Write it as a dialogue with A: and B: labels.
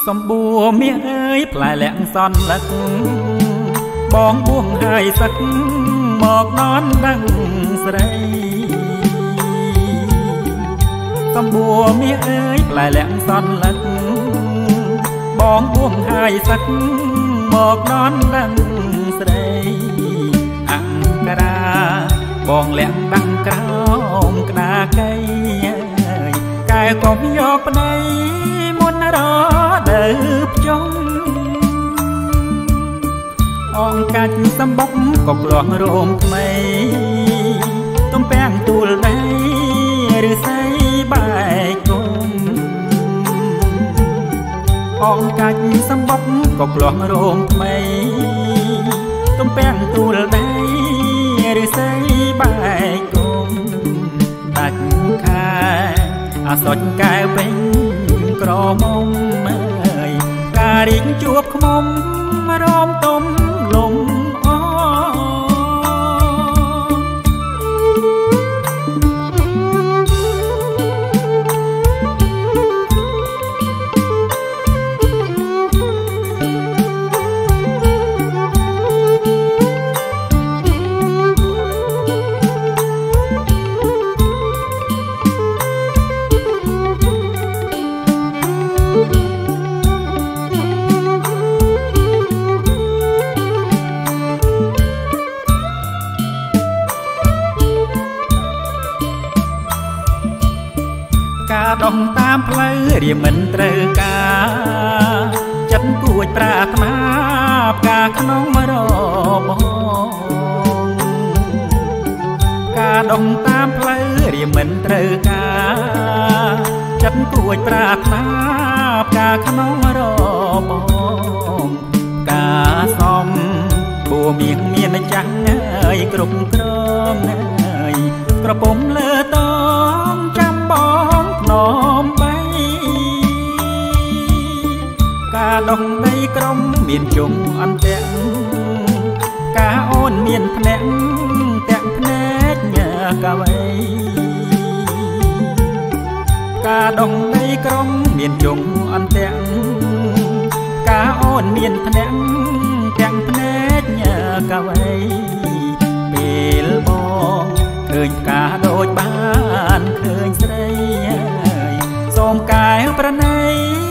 A: សំបួរមាសអើយផ្លែលាក់សន់លឹកបងបួងហើយសឹកមកនន់ដឹងស្រីសំបួរមាសអើយផ្លែលាក់សន់លឹកបងបួងហើយសឹកមកនន់ដឹងស្រីអង្គរាបងលាក់ដឹងក្រោមក្តារកៃកែកុំយកប្តីមុនរដើភ្ជុំអងកាច់សំបុកក៏ក្លោះរោមថ្មីទំពាំងទូលដៃឬស័យបែកគុំអងកាច់សំបុកក៏ក្លោះរោមថ្មីទំពាំងទូលដៃឬស័យបែកគុំដាច់ខែអាសុចកែវិញក្រមុំអើយការរីកជួបខ្មុំរំទុំលំអការដងតាមផ្លូវរៀមមិនត្រូវការចិត្តគួចប្រាថ្នាផ្កាក្នុងរបងការដងតាមផ្លូវរៀមមិនត្រូវការចិត្តគួចប្រាថ្នាផ្កាក្នុងរបងការសំបួមាសមានចាស់ហើយគ្រប់គ្រងហើយក្រពុំលើតងចាំបងនំបីការដងដីក្រុមមានជុំអន្ទាក់ការអូនមានភ្នាក់តាក់ភ្នែកកាវៃការដងដីក្រុមមានជុំអន្ទាក់ការអូនមានភ្នាក់តាក់ភ្នែកកាវៃពេលបងឃើញផ្កាដូចបានឃើញស្រីសូមកែវប្រណី